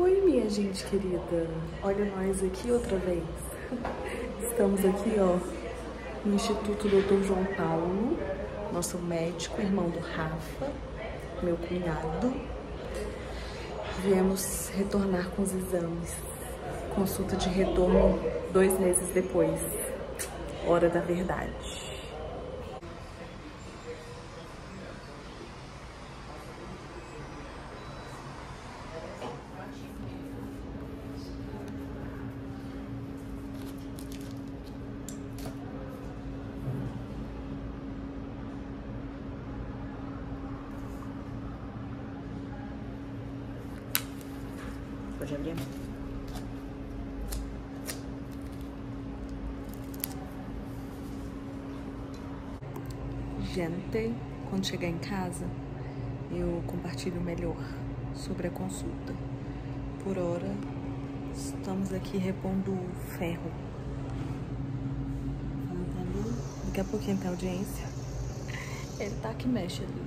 Oi, minha gente querida. Olha nós aqui outra vez. Estamos aqui, ó, no Instituto Dr. João Paulo, nosso médico, irmão do Rafa, meu cunhado. Viemos retornar com os exames. Consulta de retorno 2 meses depois. Hora da verdade. Pode abrir a mão. Gente, quando chegar em casa, eu compartilho melhor sobre a consulta. Por hora, estamos aqui repondo ferro. Daqui a pouquinho tem audiência. Ele tá que mexe ali.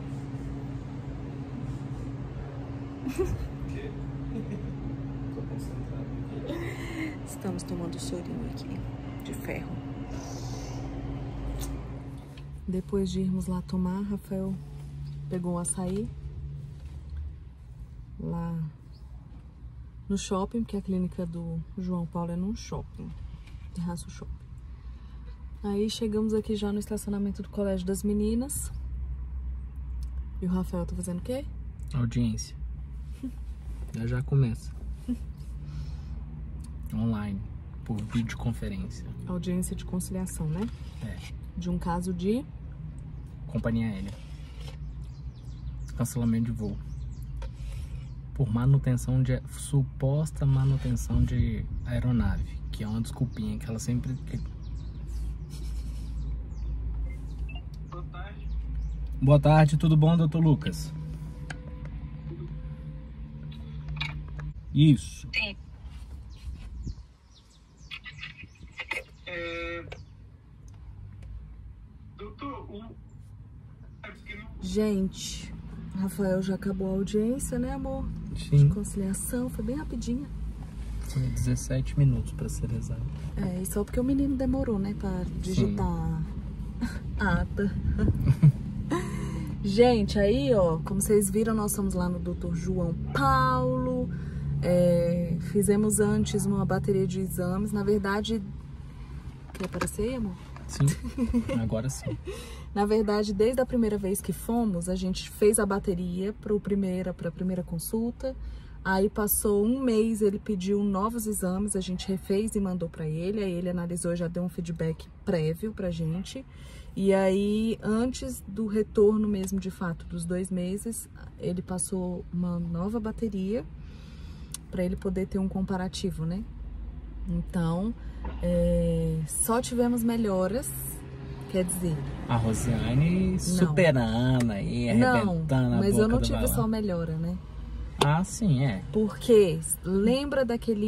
Estamos tomando sorinho aqui, de ferro. Depois de irmos lá tomar, Rafael pegou um açaí lá no shopping, porque a clínica do João Paulo é num shopping, Terraço Shopping. Aí chegamos aqui já no estacionamento do Colégio das Meninas. E o Rafael tá fazendo o quê? Audiência. Já começa. Online, por videoconferência. Audiência de conciliação, né? É. De um caso de... Companhia aérea. Cancelamento de voo. Por manutenção de... Suposta manutenção de aeronave. Que é uma desculpinha que ela sempre... Boa tarde. Boa tarde, tudo bom, doutor Lucas? Isso. Sim. Doutor, Gente, Rafael já acabou a audiência, né, amor? Sim. De conciliação, foi bem rapidinha. Foi 17 minutos pra ser exato. É, e só porque o menino demorou, né, pra digitar a ata. Gente, aí, ó, como vocês viram, nós estamos lá no Dr. João Paulo. Fizemos antes uma bateria de exames. Na verdade, quer aparecer aí, amor? Sim, agora sim. Na verdade, desde a primeira vez que fomos, a gente fez a bateria para a primeira consulta. Aí passou 1 mês, ele pediu novos exames, a gente refez e mandou para ele. Aí ele analisou e já deu um feedback prévio pra gente. E aí, antes do retorno mesmo, de fato, dos 2 meses, ele passou uma nova bateria para ele poder ter um comparativo, né? Então, só tivemos melhoras, quer dizer... A Rosiane superando aí, arrebentando não, a mas boca eu não do tive balão. só melhora, né? Ah, sim, é. Porque lembra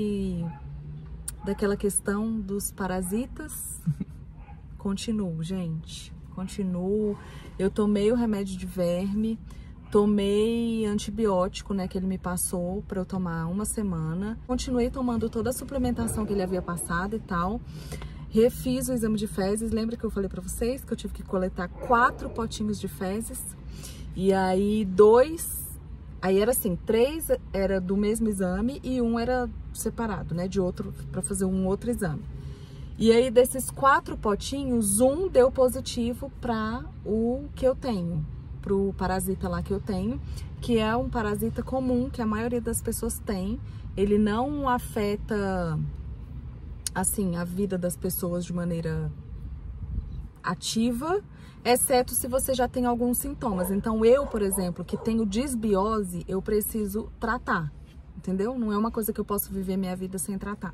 daquela questão dos parasitas? Continuo, gente. Continuo. Eu tomei o remédio de verme, tomei antibiótico, né, que ele me passou para eu tomar 1 semana. Continuei tomando toda a suplementação que ele havia passado e tal. Refiz o exame de fezes. Lembra que eu falei para vocês que eu tive que coletar 4 potinhos de fezes? E aí 2... Aí era assim, 3 era do mesmo exame e 1 era separado, né, de outro, para fazer um outro exame. E aí desses 4 potinhos, 1 deu positivo para o que eu tenho, pro parasita lá que eu tenho, que é um parasita comum que a maioria das pessoas tem. Ele não afeta, assim, a vida das pessoas de maneira ativa, exceto se você já tem alguns sintomas. Então eu, por exemplo, que tenho disbiose, eu preciso tratar, entendeu? Não é uma coisa que eu posso viver minha vida sem tratar.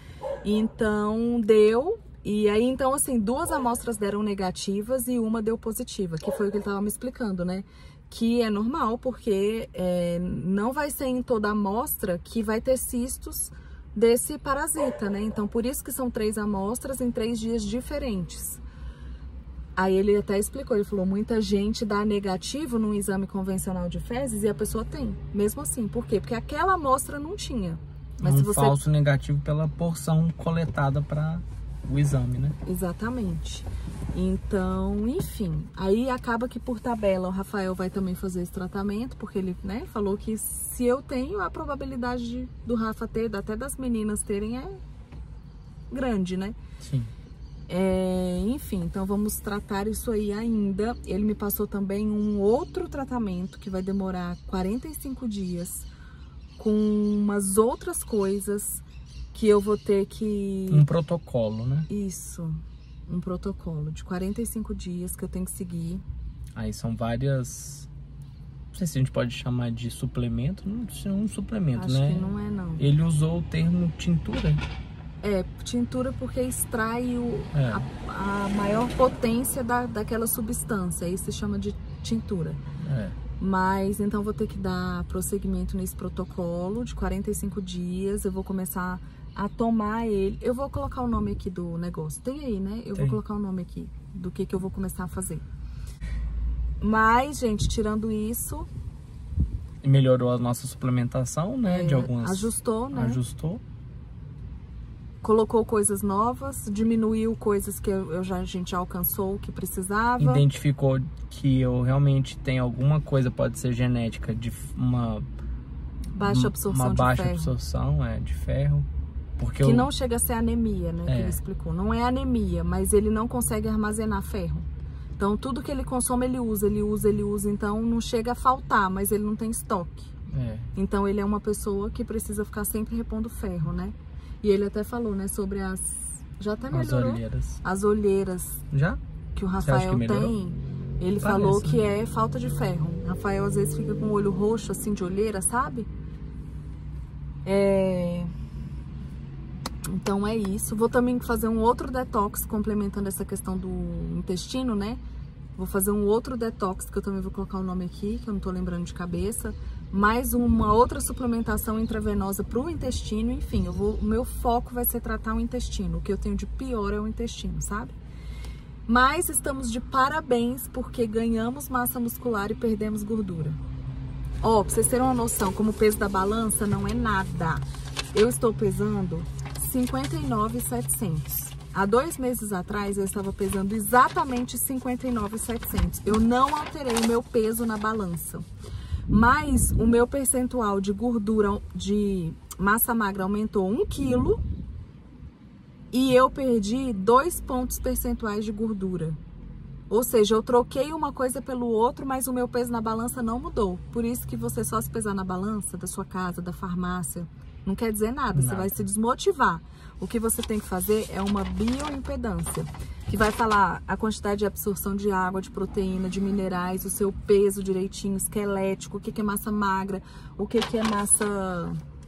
Então deu, e aí então assim, 2 amostras deram negativas e 1 deu positiva, que foi o que ele estava me explicando, né? Que é normal, porque não vai ser em toda amostra que vai ter cistos desse parasita, né? Então por isso que são 3 amostras em 3 dias diferentes. Aí ele até explicou, ele falou, muita gente dá negativo num exame convencional de fezes e a pessoa tem, mesmo assim. Por quê? Porque aquela amostra não tinha. Mas se você... falso negativo pela porção coletada para o exame, né? Exatamente. Então, enfim, aí acaba que por tabela o Rafael vai também fazer esse tratamento, porque ele, né, falou que se eu tenho, a probabilidade do Rafa ter, até das meninas terem, é grande, né? Sim. Enfim, então vamos tratar isso aí ainda. Ele me passou também um outro tratamento que vai demorar 45 dias com umas outras coisas que eu vou ter que... Um protocolo, né? Isso, um protocolo de 45 dias que eu tenho que seguir. Aí são várias... Não sei se a gente pode chamar de suplemento. Não é um suplemento, Acho né? que não é, não. Ele usou o termo tintura. Tintura porque extrai a maior potência daquela substância. Isso se chama de tintura. Mas, então, vou ter que dar prosseguimento nesse protocolo de 45 dias. Eu vou começar a tomar ele. Eu vou colocar o nome aqui do negócio. Tem aí, né? Eu vou colocar o nome aqui do que eu vou começar a fazer. Mas, gente, tirando isso... Melhorou a nossa suplementação, né? De algumas... Ajustou, né? Ajustou. Colocou coisas novas, diminuiu coisas que a gente já alcançou, que precisava. Identificou que eu realmente tenho alguma coisa, pode ser genética, de uma baixa absorção de ferro. Absorção, de ferro. Porque que não chega a ser anemia, né? Que ele explicou. Não é anemia, mas ele não consegue armazenar ferro. Então, tudo que ele consome, ele usa. Então, não chega a faltar, mas ele não tem estoque. Então, ele é uma pessoa que precisa ficar sempre repondo ferro, né? E ele até falou, né, sobre as... Já até melhorou. As olheiras. Já? Que o Rafael tem. Ele falou que é falta de ferro. O Rafael, às vezes, fica com o olho roxo, assim, de olheira, sabe? Então, é isso. Vou também fazer um outro detox, complementando essa questão do intestino, né? Vou fazer um outro detox, que eu também vou colocar o nome aqui, que eu não tô lembrando de cabeça. Mais uma outra suplementação intravenosa para o intestino, enfim, o meu foco vai ser tratar o intestino. O que eu tenho de pior é o intestino, sabe? Mas estamos de parabéns porque ganhamos massa muscular e perdemos gordura. Pra vocês terem uma noção, como o peso da balança não é nada. Eu estou pesando 59.700. Há 2 meses atrás eu estava pesando exatamente 59.700. Eu não alterei o meu peso na balança. Mas o meu percentual de gordura, de massa magra, aumentou 1 quilo e eu perdi 2 pontos percentuais de gordura. Ou seja, eu troquei uma coisa pelo outro, mas o meu peso na balança não mudou. Por isso que você só se pesar na balança da sua casa, da farmácia, não quer dizer nada. Você vai se desmotivar. O que você tem que fazer é uma bioimpedância, que vai falar a quantidade de absorção de água, de proteína, de minerais, o seu peso direitinho, esquelético, o que é massa magra, o que é massa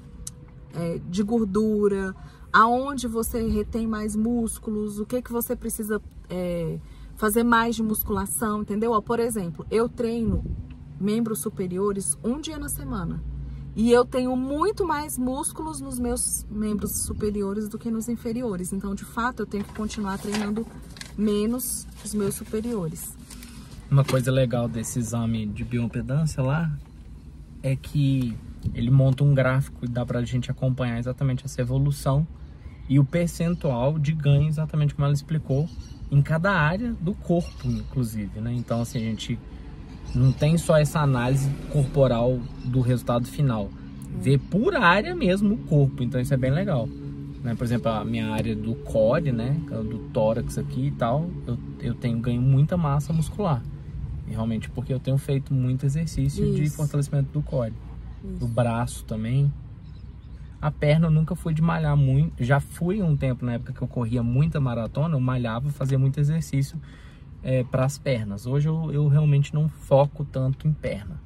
de gordura, aonde você retém mais músculos, o que você precisa fazer mais de musculação, entendeu? Por exemplo, eu treino membros superiores 1 dia na semana. E eu tenho muito mais músculos nos meus membros superiores do que nos inferiores. Então, de fato, eu tenho que continuar treinando menos os meus superiores. Uma coisa legal desse exame de bioimpedância lá é que ele monta um gráfico e dá pra gente acompanhar exatamente essa evolução e o percentual de ganho, exatamente como ela explicou, em cada área do corpo, inclusive, né? Então, assim, a gente... não tem só essa análise corporal do resultado final. Vê por área mesmo o corpo. Então isso é bem legal. Né? Por exemplo, a minha área do core, né? Do tórax aqui e tal, eu tenho ganho muita massa muscular. E realmente porque eu tenho feito muito exercício de fortalecimento do core. Do braço também. A perna eu nunca fui de malhar muito. Já fui um tempo, na época que eu corria muita maratona, eu malhava, fazia muito exercício para as pernas. Hoje eu realmente não foco tanto em perna.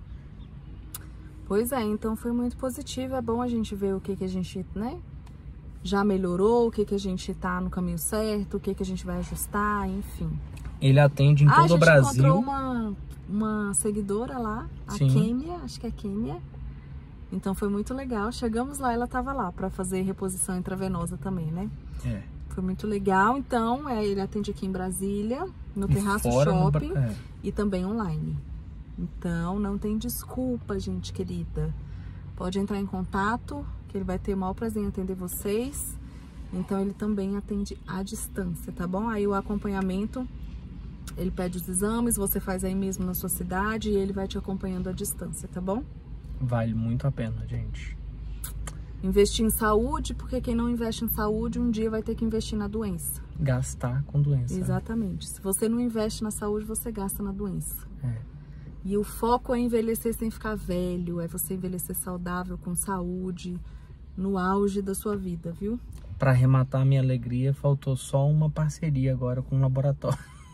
Pois é, então foi muito positivo. É bom a gente ver o que a gente, né, já melhorou, o que a gente tá no caminho certo, o que a gente vai ajustar, enfim. Ele atende em todo o Brasil. A gente encontrou uma seguidora lá, a Kênia, acho que é Kênia. Então foi muito legal. Chegamos lá, ela tava lá para fazer reposição intravenosa também, né? Foi muito legal. Então, ele atende aqui em Brasília, no Terraço Shopping e também online. Então, não tem desculpa, gente querida. Pode entrar em contato, que ele vai ter o maior prazer em atender vocês. Então, ele também atende à distância, tá bom? Aí, o acompanhamento, ele pede os exames, você faz aí mesmo na sua cidade e ele vai te acompanhando à distância, tá bom? Vale muito a pena, gente. Investir em saúde, porque quem não investe em saúde, um dia vai ter que investir na doença. Gastar com doença. Exatamente. Se você não investe na saúde, você gasta na doença. É. E o foco é envelhecer sem ficar velho, é você envelhecer saudável, com saúde, no auge da sua vida, viu? Pra arrematar a minha alegria, faltou só uma parceria agora com o laboratório.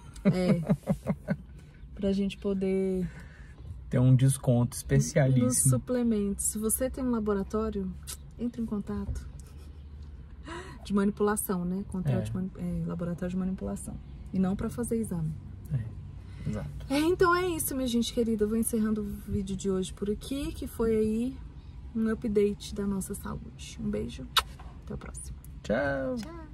Pra gente poder ter um desconto especialíssimo. Nos suplementos. Se você tem um laboratório, entre em contato. De manipulação, né? Laboratório de manipulação. E não pra fazer exame. Exato. Então é isso, minha gente querida. Eu vou encerrando o vídeo de hoje por aqui, que foi aí um update da nossa saúde. Um beijo. Até o próximo. Tchau. Tchau.